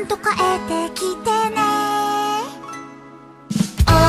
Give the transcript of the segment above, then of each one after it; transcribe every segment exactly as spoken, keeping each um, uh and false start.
んと帰ってきてね。おか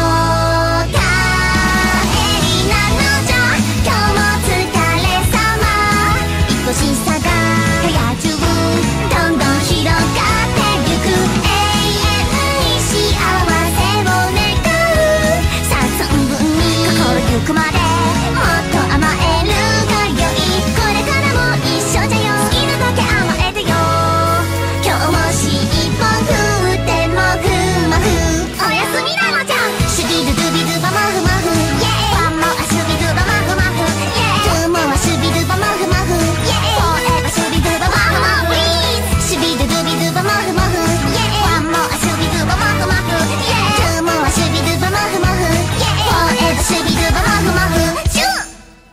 えりなのじゃ、今日もお疲れさま。愛しさが部屋中どんどん広がってゆく。永遠に幸せを願う。さあ存分に心ゆくまでもっと甘えるがよい。これからも一緒じゃよ。好きなだけ甘えてよ。今日も尻尾振ってもふもふ。おやすみなのじゃ。シュビドゥドゥビドゥバマフマフイエーイ。ワンモアシュビドゥバマフマフイエーイ。ツーモアシュビドゥバマフマフイエーイ。フォーエバーシュビドゥバマフマフプリーズ。シュビドゥドゥビドゥバマフマフイエーイ。ワンモアシュビドゥバマフマフイエーイ。ツーモアシュビドゥバマフマフイエーイ。フォーエバーシュビドゥバマフマフシュー。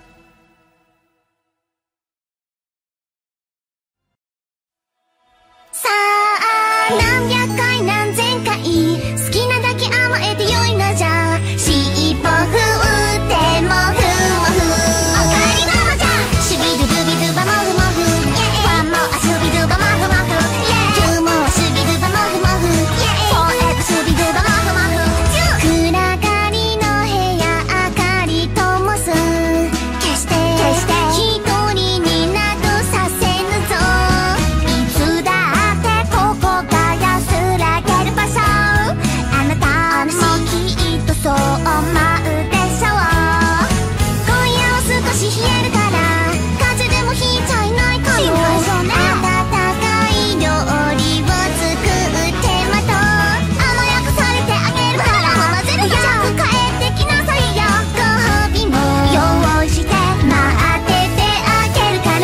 さあ何百回何千回好きなだけ甘えてよいのじゃ。尻尾振ってもふもふ。おかえりなのじゃ。シュビドゥドゥビドゥバモフモフイエーイ。ワンモアシュビドゥバモフモフイエーイ。ツーモアシュビドゥバモフモフイエーイ。フォーエバーシュビドゥバモフモフシュー。暗がりの部屋明かり灯す。消して消して一人になどさせぬぞ。いつだってここが安らげる場所。あなたもきっとそう思うでしょう。今夜は少し冷えるから風邪でもひいちゃいないかも。温かい料理を作ってまと甘やかされてあげるから。混ぜるよ。早く帰ってきなさいよ。ご褒美も用意して待っててあげるから。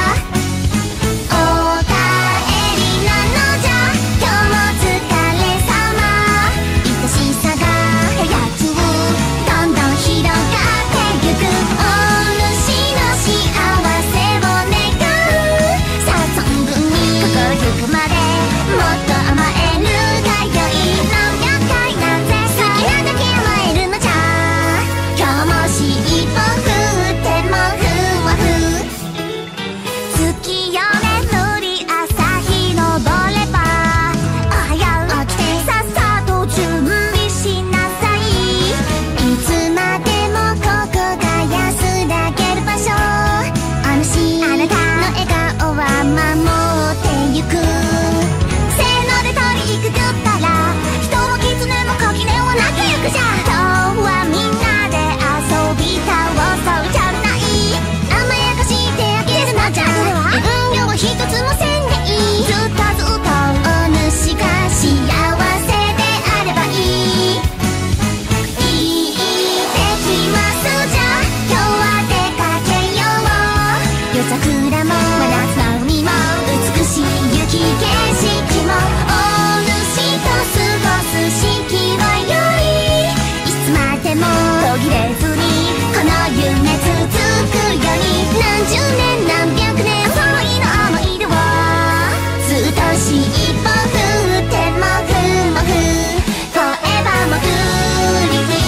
おかえりなのじゃ、今日もお疲れさま。愛しさが部屋中どんどん広がってゆく。お主の幸せを願う。さあ存分に心ゆくまでもっと甘えるがよい。何百回何千回好きなだけ甘えるのじゃ。今日も尻尾振ってもふもふ。月夜眠り朝日昇ればおはよう起きてさっさと準備しなさい。いつまでもここが安らげる場所。お主あなたの笑顔は守ってゆく。せーので取りくぐったら人も狐も垣根をなくゆくじゃ。今日はみんなで遊び倒そうじゃない。甘やかしてあげるのじゃ。遠慮は一つもせんでいい。ずっとずっとお主が幸せであればいい。いいできますじゃ。今日は出かけよう。夜桜も真夏の海も美しい雪景色もお主と過ごす四季は良い。いつまでも途切れずにこの夢続くように。何十年何百年その日の思い出をずっと尻尾振ってもふもふ。Forever もふりふり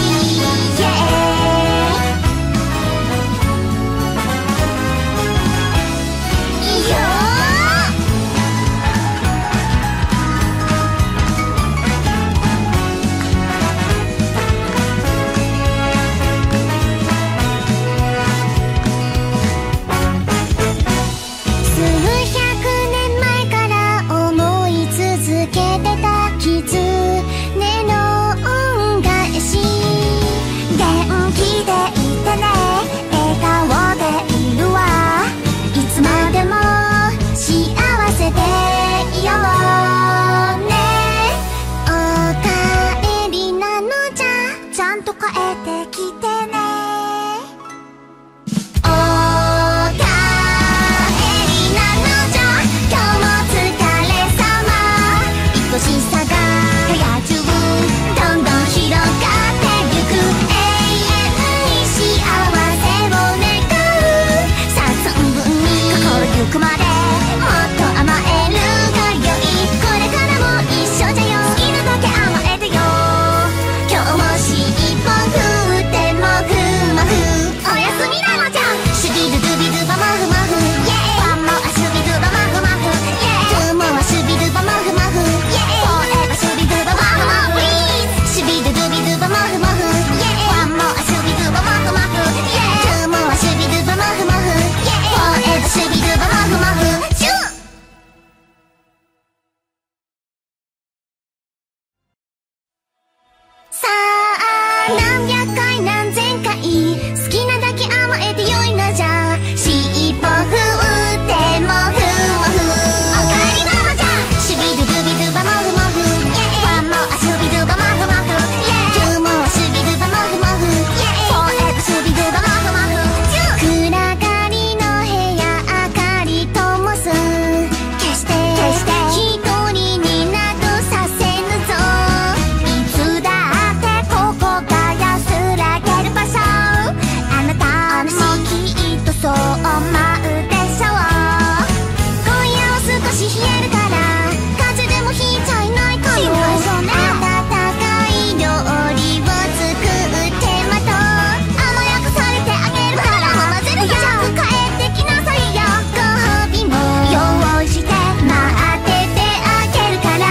Yeah いいよ数百年前から思い何百回何千回好きなだけ甘えてよいのじゃ尻尾振ってもふもふおかえりママちゃんシュビドゥドゥビドゥバモフモフワンモアシュビドゥバモフモフツーモアシュビドゥバモフモフフォーエバーシュビドゥバモフモフ暗がりの部屋明かり灯す消して一人になどさせぬぞいつだってここが安らげる場所あなたもきっとそう思うでしょう今夜は少し冷えるから風邪でもひいちゃいないかも温かい料理を作ってまと甘やかされてあげるから混ぜるから帰ってきなさいよご褒美も用意して待っててあげるから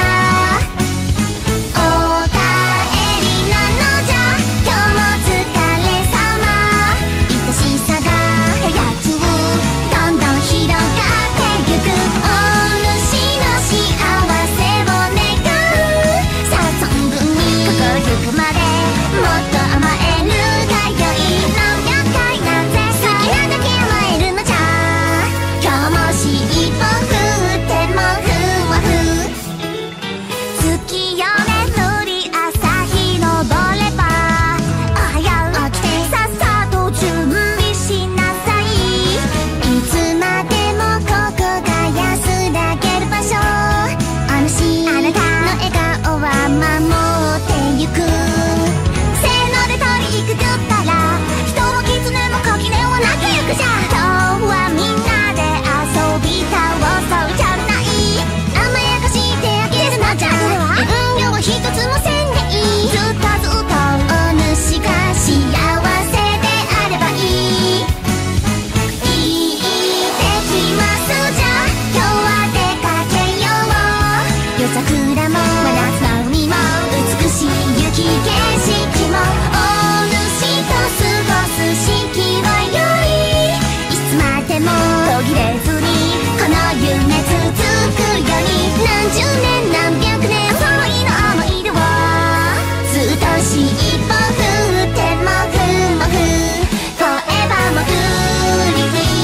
おかえりなのじゃ今日もお疲れさま愛しさが部屋中どんどん広がってゆくお主の幸せを願うさあ存分に心ゆくまでもっと甘えるがよい何百回何千回好きなだけ甘えるのじゃ今日も尻尾振ってもふもふ月夜眠り朝日昇ればおはよう起きてさっさと準備しなさいいつまでもここが安らげる場所お主あなたの笑顔は守ってゆくせーので取り引くぐったら人も狐も垣根をなくゆくじゃ今日はみんなで遊び倒そうじゃない甘やかしてあげるのじゃ遠慮は一つもせんでいいずっとずっとお主が幸せであればいいいいてきますじゃ今日は出かけよう夜桜も真夏の海も美しい雪景色もお主と過ごす四季は良いいつまでも途切れずにこの夢続くように何十年何百年お揃いの思い出をずっと尻尾振ってもふもふ Forever もふりふり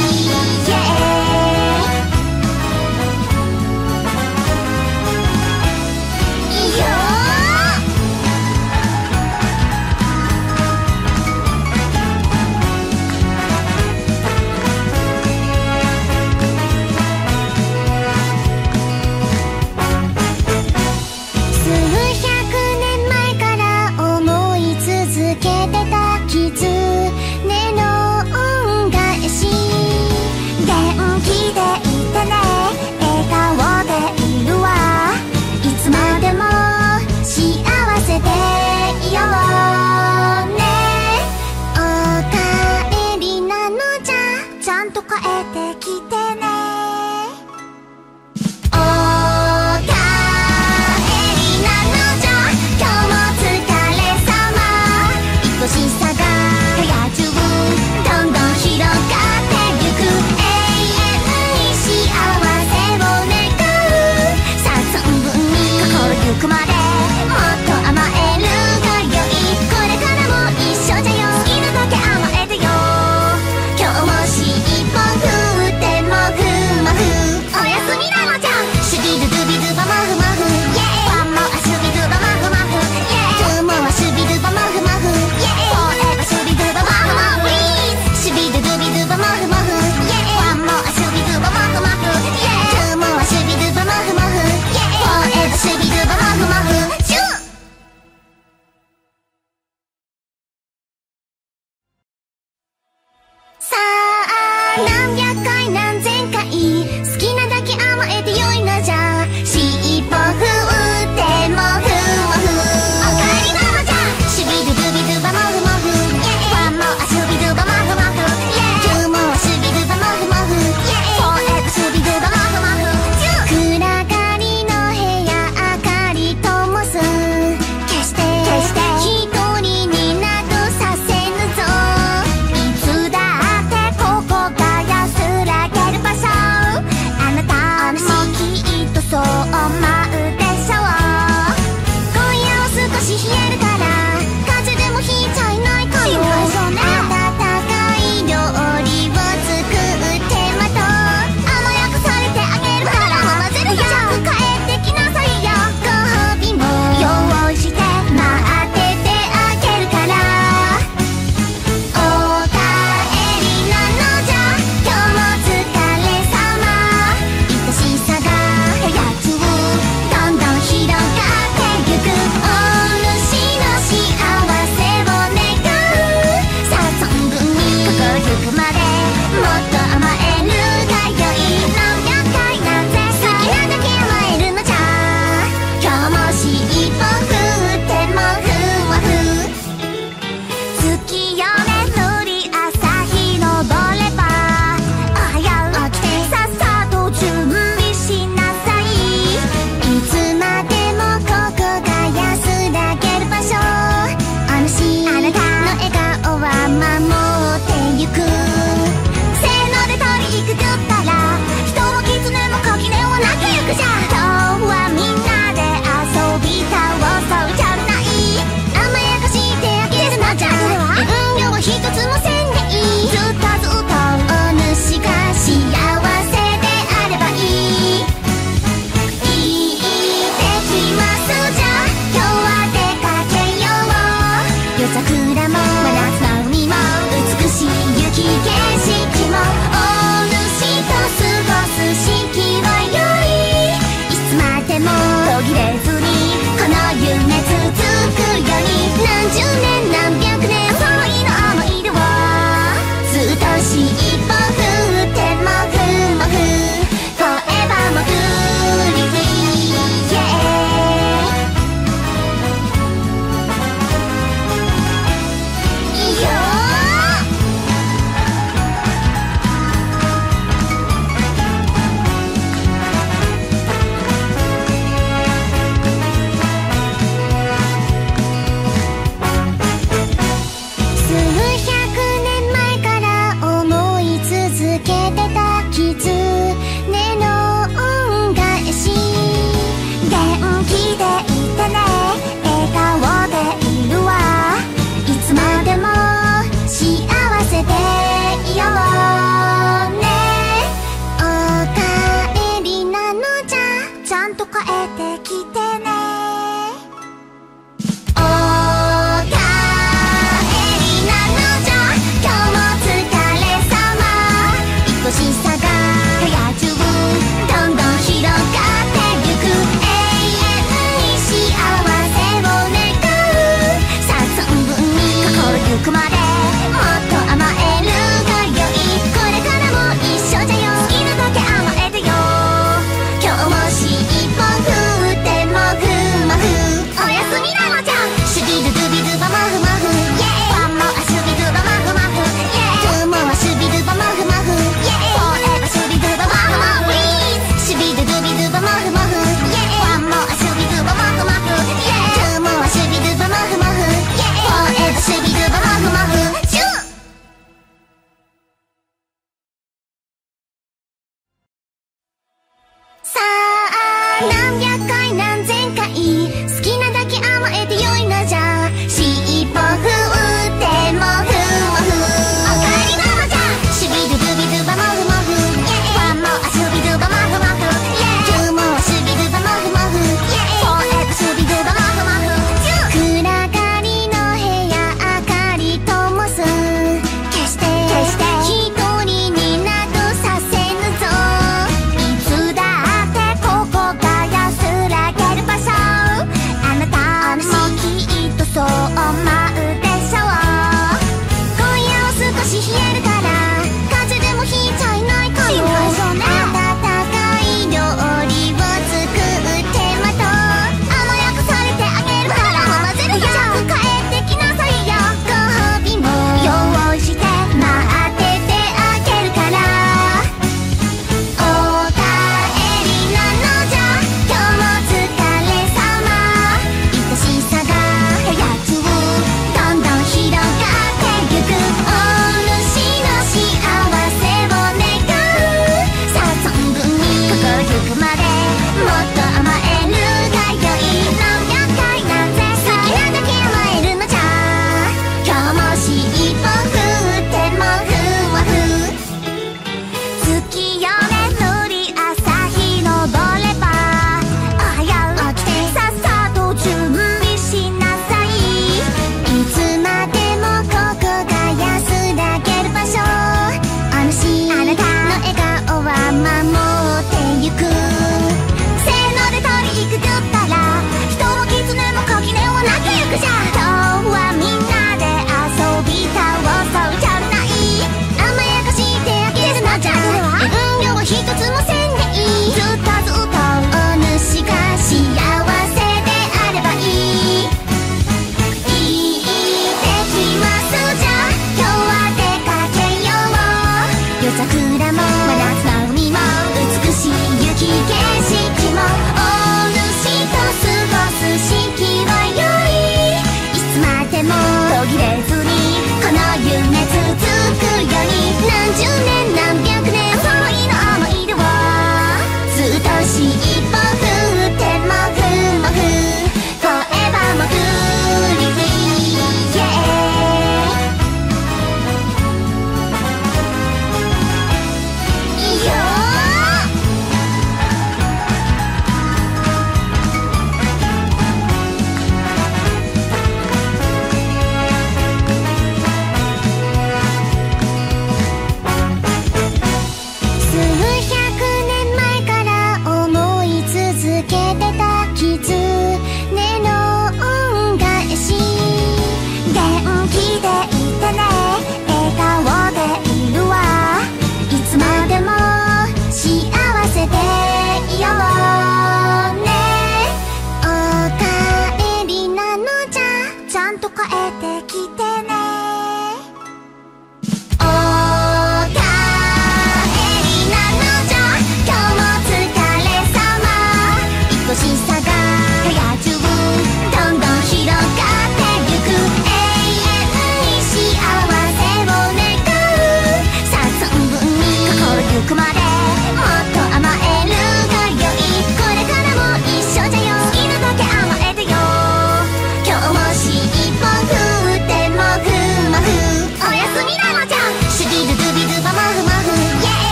Yeah いいよ数百年前から思い続けてた絆の恩返し元気でいてね笑顔でいるわいつまでも幸せでいようねおかえりなのじゃちゃんと帰ってきてねおかえりなのじゃ今日もお疲れさま愛しさが部屋中どんどん広がってゆく永遠に幸せを願うさあ存分に心ゆくまでもっと甘えるがよいこれからも一緒じゃよ好きなだけ甘えてよ今日も尻尾振ってもふもふおやすみなのじゃシュビドゥドゥビドゥバモフモフワンモアシュビドゥバモフモフツーモアシュビドゥバモフモフフォーエバーシュビドゥバモフモフシュビドゥドゥビドゥバモフモフワンモアシュビドゥバモフモフツーモアシュビドゥバモフモフフォーエバーシュビドゥバモフモフチューさあ何百回何千回好きなだけ甘えてよいのじゃも途切れずにこの夢続くように何十年何百年思いの思い出をずっと尻尾振ってもふもふ Forever もふりふり Yeah いいよも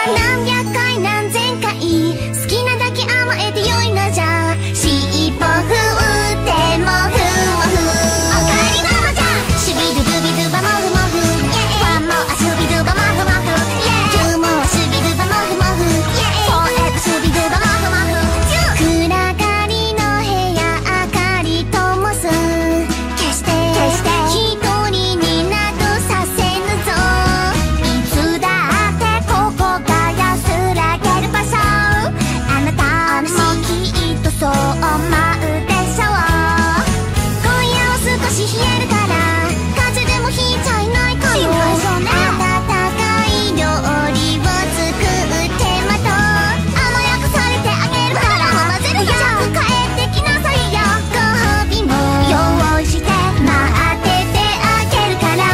何百回何千回好きなだけ甘えてよいのじゃ。尻尾振ってもふもふ、おかえりママちゃん。シュビドゥドゥビドゥバモフモフ、ワンモアシュビドゥバモフモフ、ツーモアシュビドゥバモフモフ、フォーエバーシュビドゥバモフモフ。暗がりの部屋明かり灯す、決して一人になどさせぬぞ。いつだってここが安らげる場所。あなたもきっとそう思うでしょう。今夜は少し冷えるから風邪でもひいちゃいないかよ。温かい料理を作ってまと甘やかされてあげるから。早く帰ってきなさいよ。ご褒美も用意して待っててあげるから。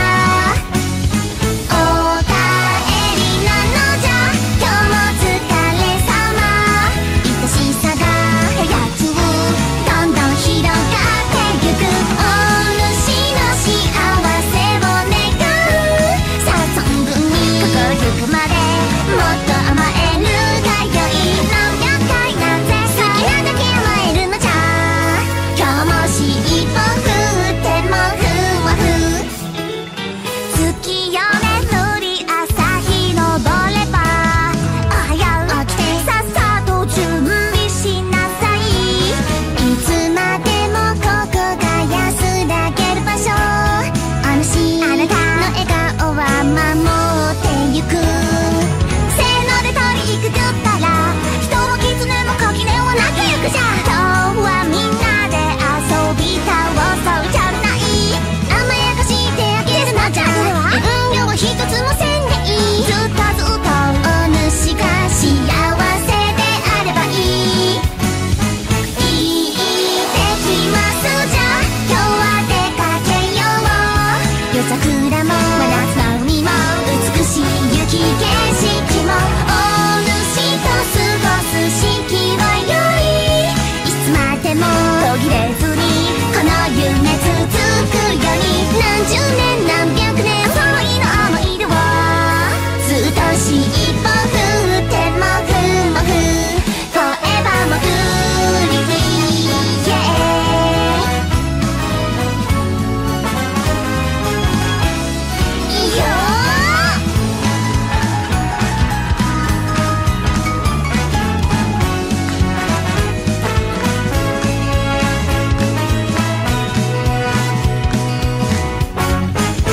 おかえりなのじゃ、今日もお疲れさま。愛しさが部屋中どんどん広がってゆく。お主の幸せを願う。さあ存分に心ゆくまでもっと甘えるがよい。何百回何千回好きなだけ甘えるのじゃ。今日も尻尾振ってもふわふ。月夜眠り朝日昇ればおはよう起きてさっさと準備しなさい。いつまでもここが安らげる場所。お主あなたの笑顔は守ってゆく。せーので取り引くぐったら人も狐も垣根をなくゆくじゃ。今日はみんなで遊び倒そうじゃない。甘やかしてあげるのじゃ。遠慮は一つもせんでいい。ずっとずっとお主が幸せであればいい。いいてきますじゃ、今日は出かけよう。夜桜も真夏の海も美しい雪景色もお主と過ごす四季は良い。いつまでも途切れずにこの夢続くように。何十年何百年お揃いの思い出をずっと尻尾振ってもふもふ、フォーエバーもフリーフリー、いいよー。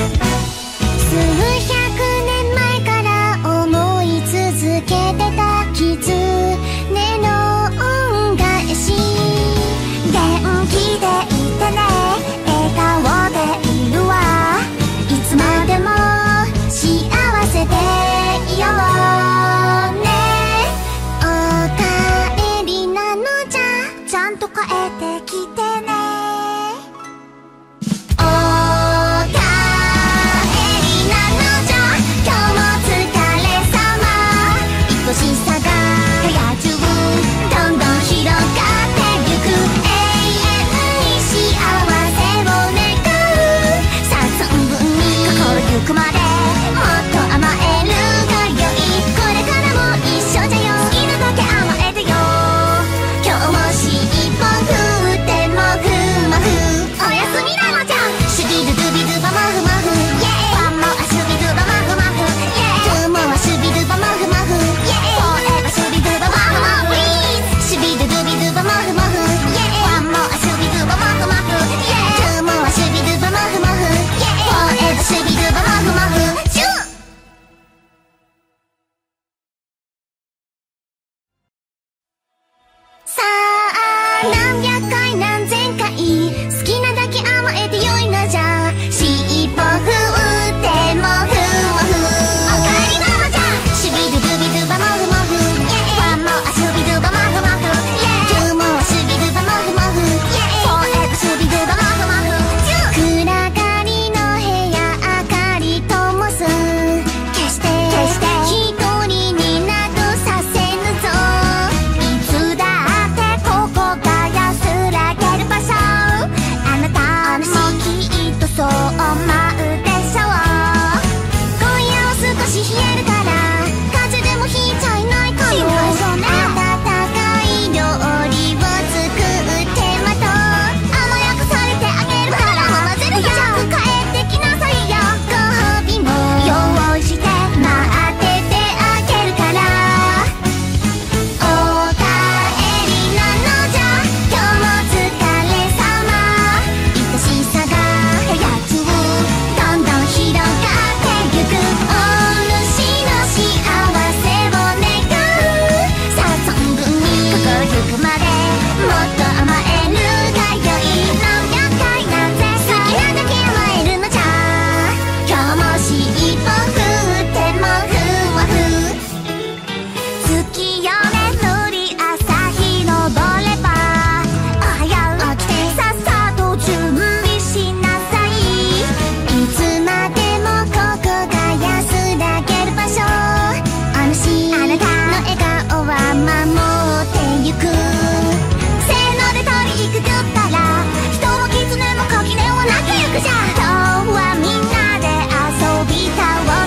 一歩振ってもふわふ月夜眠り朝日昇ればおはよう起きてさっさと準備しなさいいつまでもここが安らげる場所お主あなたの笑顔は守ってゆくせーので取り行くぐったら人も狐も垣根をなく行くじゃ今日はみんなで遊び倒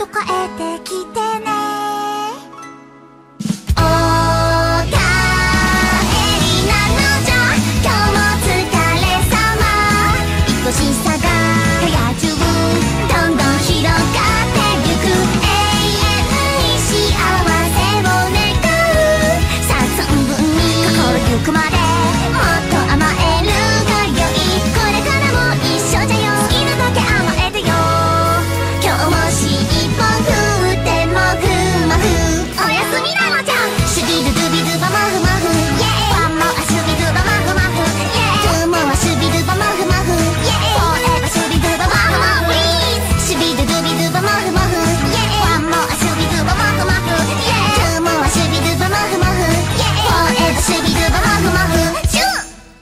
帰ってきてね。おかえりなのじゃ、今日もお疲れさま。愛しさが部屋中どんどん広がってゆく。永遠に幸せを願う。さあ存分に心ゆくまでもっと甘えるがよい。これからも一緒じゃよ。好きなだけ甘えてよ。今日も尻尾振ってもふもふ。おやすみなのじゃ。シュビドゥドゥビドゥバマフマフ。イェーイ。ワンモアシュビドゥバマフマフ。イェーイ。ツーモアシュビドゥバマフマフ。イェーイ。フォーエバーシュビドゥバマフマフ。プリーズ。シュビドゥドゥビドゥバマフマフ。イェーイ。ワンモアシュビドゥバマフマフ。イェーイ。ツーモアシュビドゥバマフマフ。イェーイ。フォーエバーシュビドゥバマフマフ。チュー。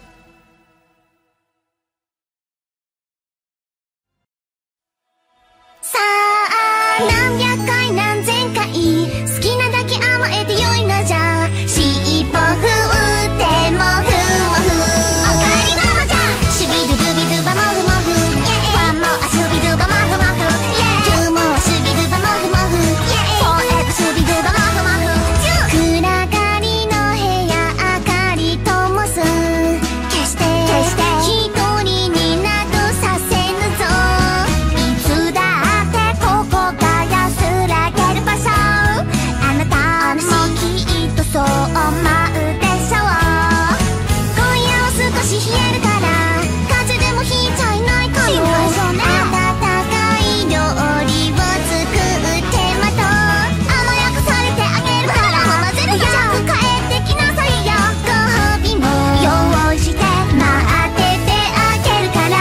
さあ何百回何千回好きなだけ甘えてよいのじゃ。尻尾振ってもふもふ。おかえりなのじゃ。シュビドゥドゥビドゥバマフマフ。イェーイ。ワンモアシュビドゥバマフマフ。イェーイ。ツーモアシュビドゥバマフマフ。イェーイ。フォーエバーシュビドゥバマフマフ。チュー。暗がりの部屋明かり灯す。消して消して一人になどさせぬぞ。いつだってここが安らげる場所。あなたもきっとそう思うでしょう。今夜は少し冷えるから風邪でもひいちゃいないかよ。温かい料理を作ってまと甘やかされてあげるから。早く帰ってきなさいよ。ご褒美も用意して待っててあげるから。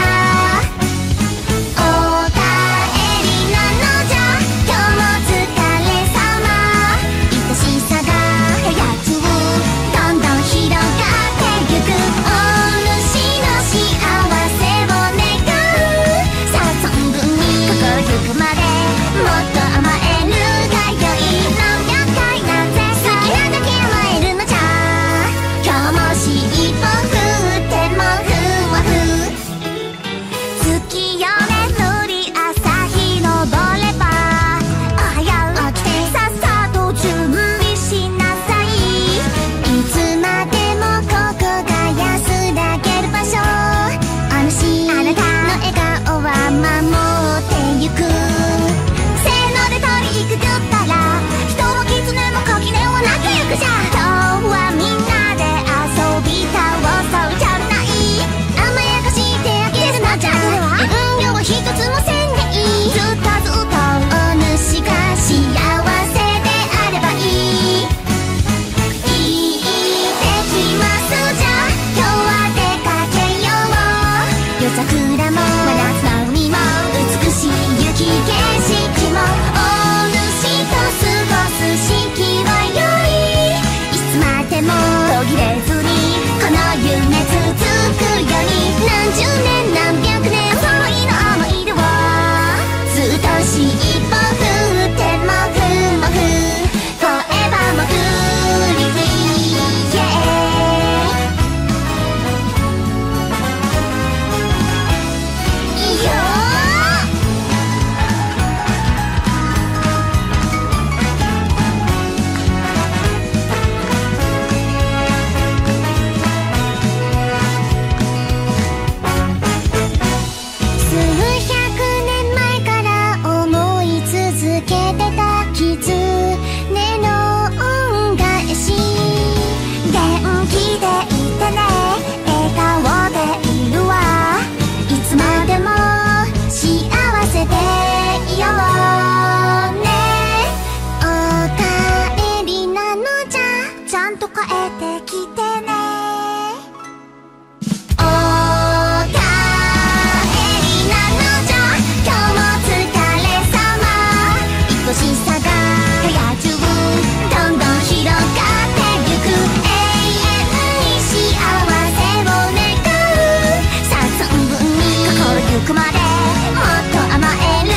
おかえりなのじゃ、今日もお疲れさま。愛しさが部屋中どんどん広がってゆく。お主の幸せを願う。さあ存分に心ゆくまでもっと甘えるがよい。何百回何千回好きなだけ甘えるのじゃ。今日も尻尾振ってもふもふ。月夜眠り朝日昇ればおはよう起きてさっさと準備しなさい。いつまでもここが安らげる場所。お主あなたの笑顔は守ってゆく。せーので取りくくったら人も狐も垣根をなけゆくじゃ。今日はみんなで遊び倒そうじゃない。甘やかしてあげるのじゃ。遠慮は一つもせんでいい。ずっとずっとお主が幸せであればいい。行ってきますじゃ。今日は出かけよう。夜桜も真夏の海も美しい雪景色もお主と過ごす四季は良い。いつまでも途切れずにこの夢続くように。何十年何百年お揃いの思い出をずっと尻尾振ってもふもふ。Forever もフリーフリー、yeah。 いいよ数百年前から思い続けてた絆の恩返し。元気でいてね、笑顔でいるわ。いつまでも幸せでいようね。おかえりなのじゃ、ちゃんと帰ってきてね。おかえりなのじゃ、今日もお疲れさま。愛しさが部屋中どんどん広がってゆく。永遠に幸せを願う。さあ存分に心ゆくまでもっと甘える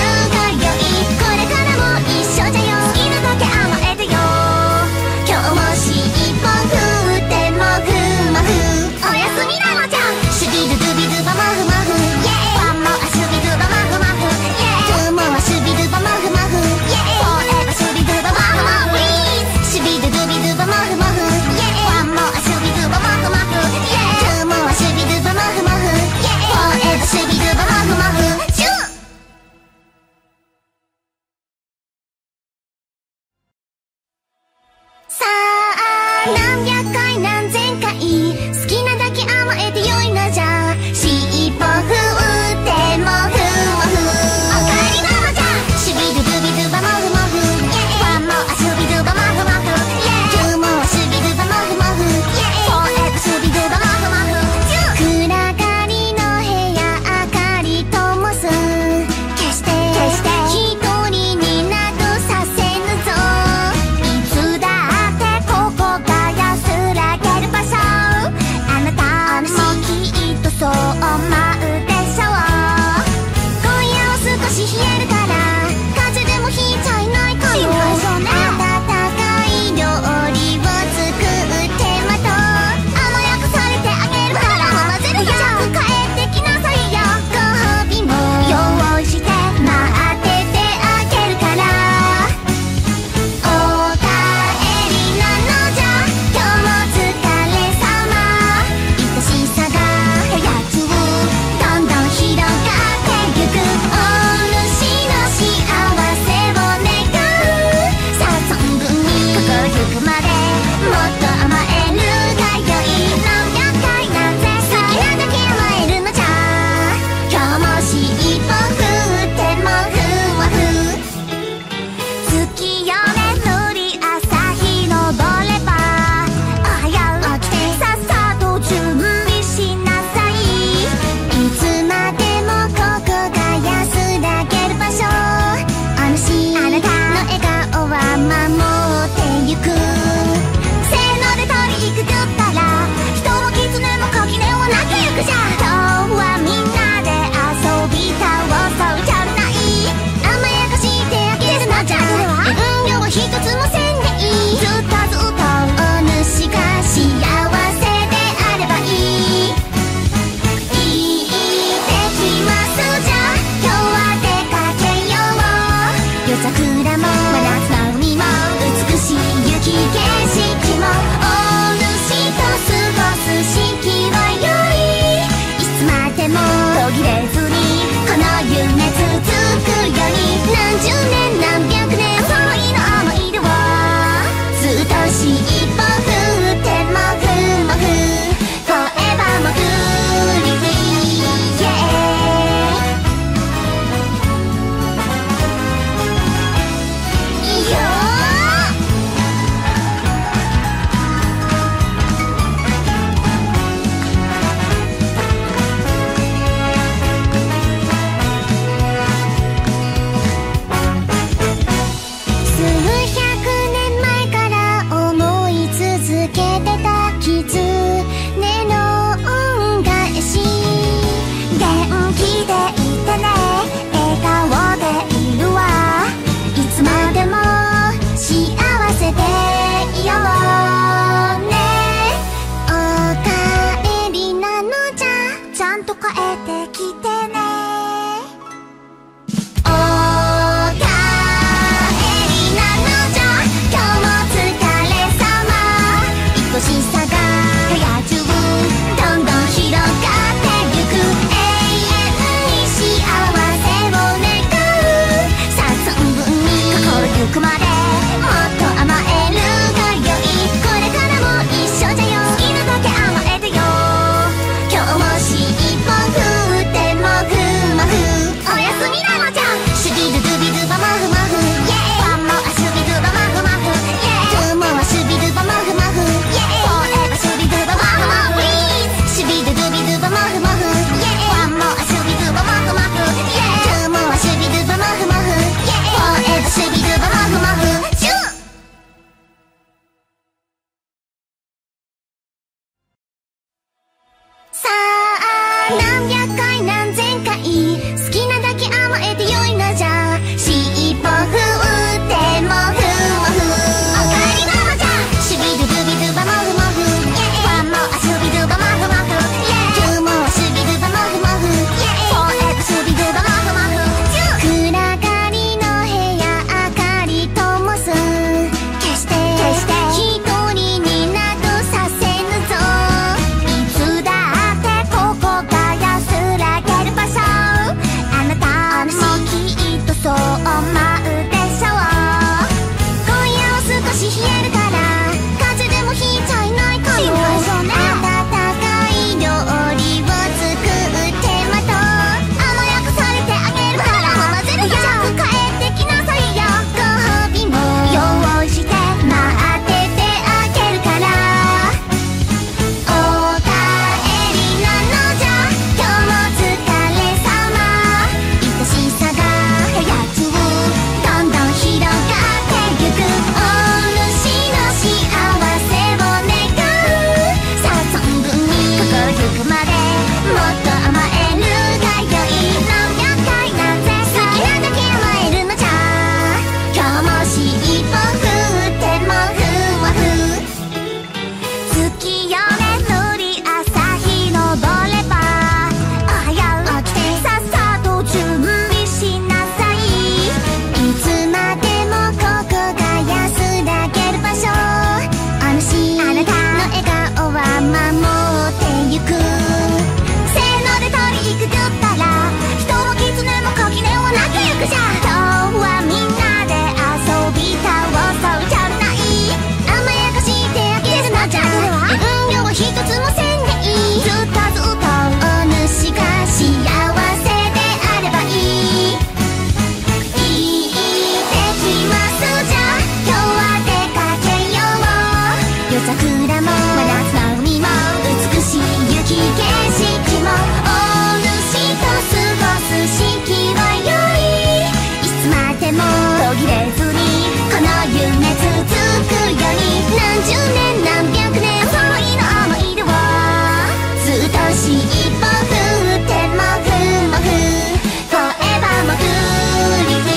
くじゃ今日はみんなで遊び倒そうじゃない甘やかしてあげるのじゃ遠慮は一つもせんでいいずっとずっとお主が幸せであればいいいいできますじゃ今日は出かけよう夜桜も真夏の海も美しい雪景色もお主と過ごす四季は良いいつまでも途切れずにこの夢続くように何十年何百年お揃いの思い出をずっと尻尾振ってもふもふ Forever もふりり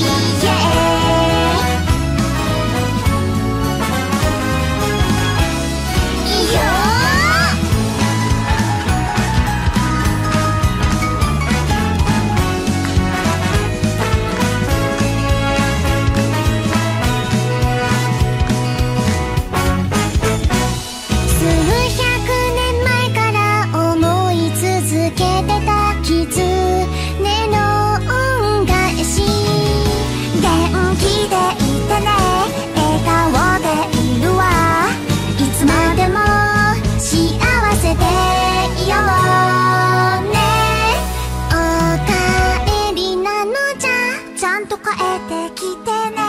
Yeah いいよ数百年前から思い続けてた絆の恩返し元気でいてね笑顔でいるわいつまでも幸せでいようねおかえりなのじゃちゃんと帰ってきてね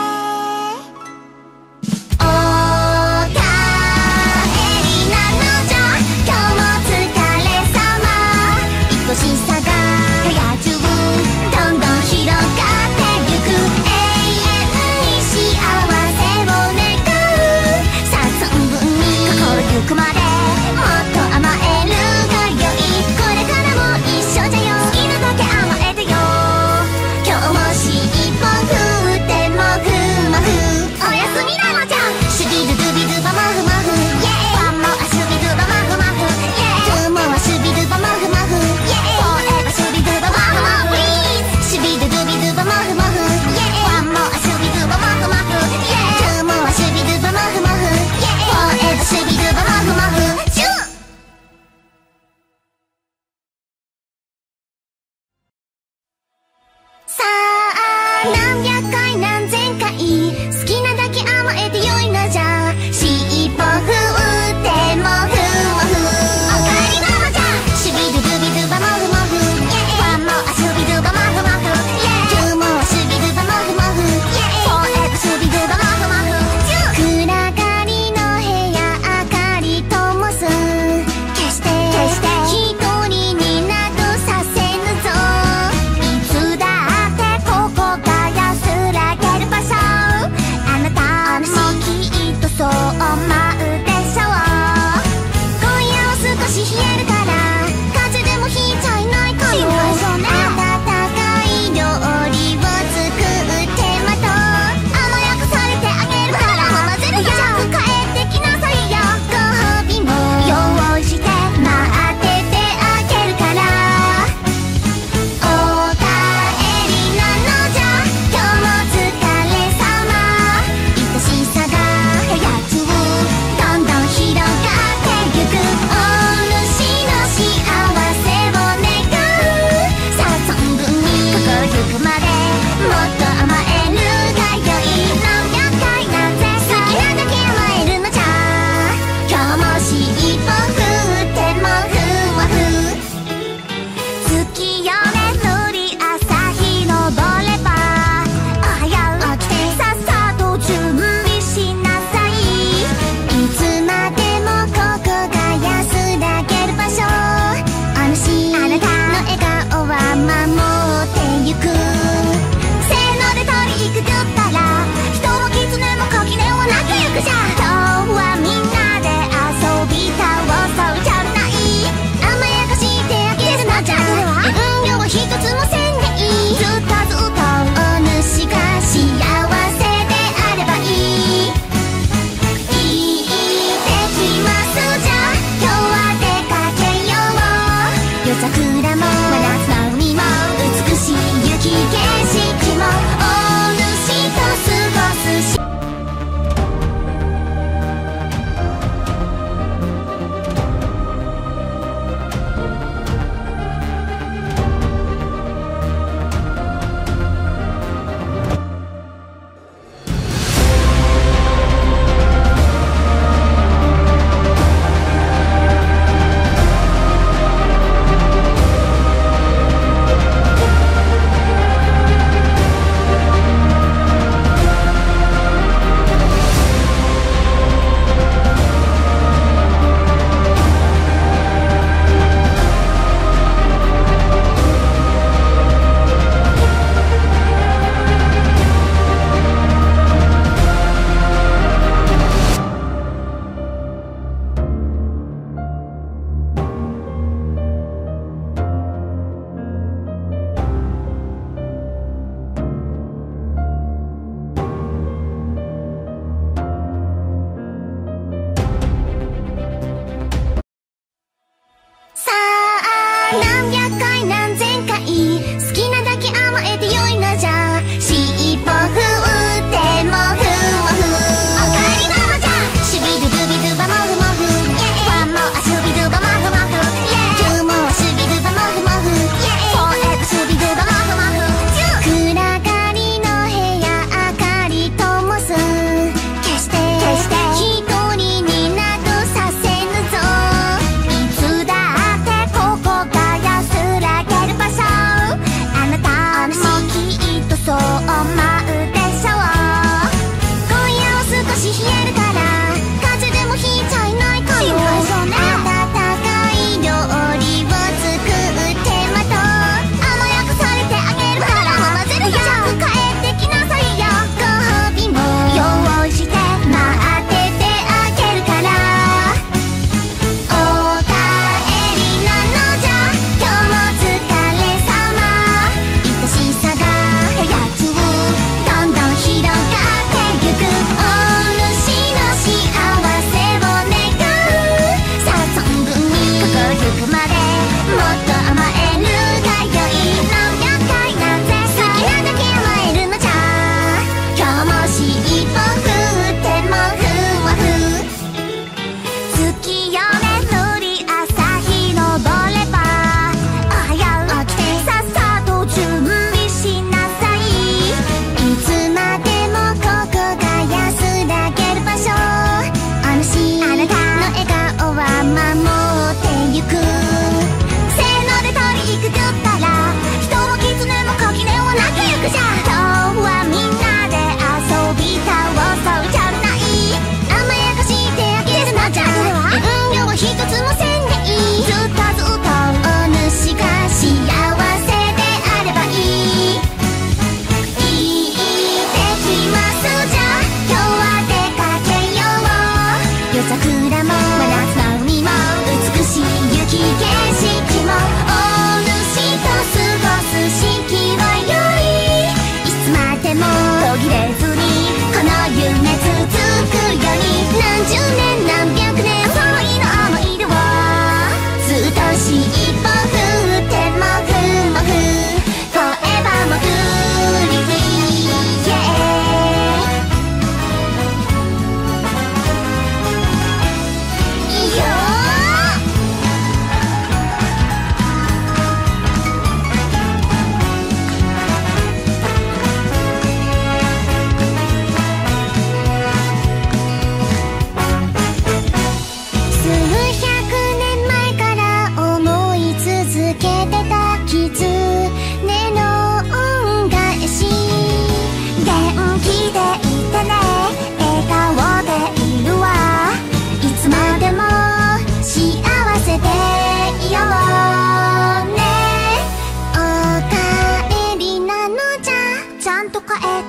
おかえりなのじゃ今日もお疲れさま愛しさが部屋中どんどん広がってゆく永遠に幸せを願うさあ存分に心ゆくまでもっと甘えるがよいこれからも一緒じゃよ好きなだけ甘えてよ今日も尻尾振ってもふもふおやすみなのじゃシュビルドゥビドゥバマフマフイェーワンモアシュビドゥバマフマフイェーツーモアシュビドゥバマフマフイェーフォーエバーシュビドゥバマフマフシュビドゥドゥビドゥバマフマフイェーワンモアシュビドゥバマフマフイェーツーモアシュビドゥバマフマフイェーフォーエバーシュビドゥバマフマフチューさあ何百回何千回好きなだけ甘えてよいのじゃ尻尾振ってもふもふおかえりなのじゃシュビドゥドゥビドゥバマフマフワンモアシュビドゥバマフマフツーモアシュビドゥバマフマフフォーエバーシュビドゥバマフマフ暗がりの部屋明かり灯す決して一人になどさせぬぞいつだってここが安と帰